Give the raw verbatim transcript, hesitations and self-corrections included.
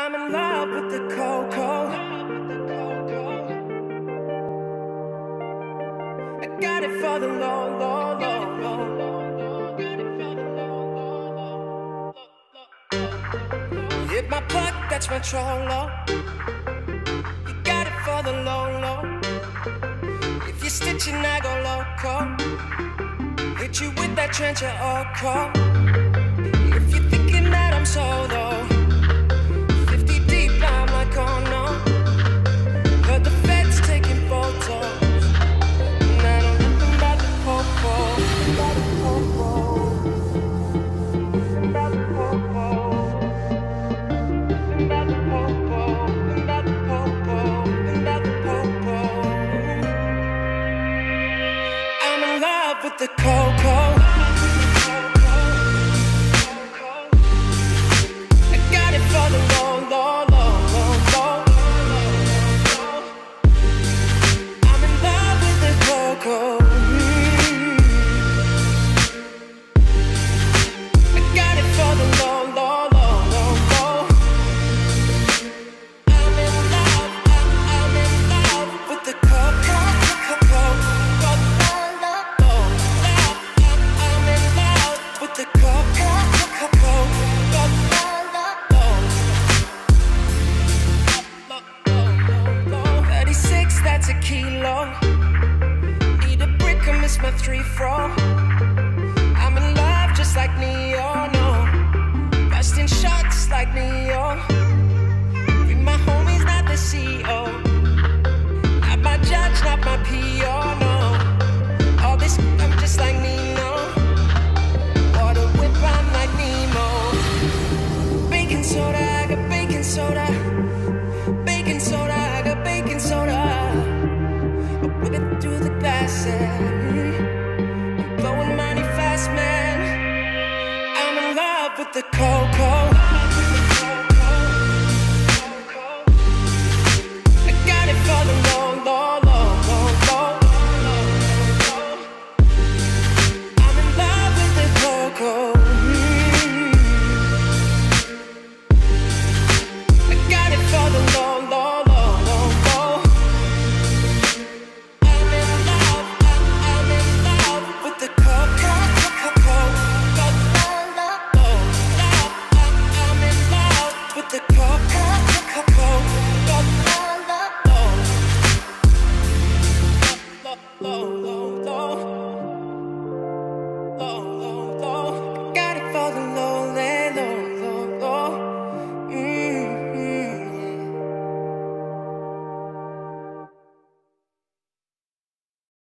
I'm in love with the cocoa. I got it for the low, low, low, low. Hit my plug, that's my trollo. You got it for the low, low. If you're stitching, I go loco. Hit you with that trench or core. If you're thinking that I'm solo,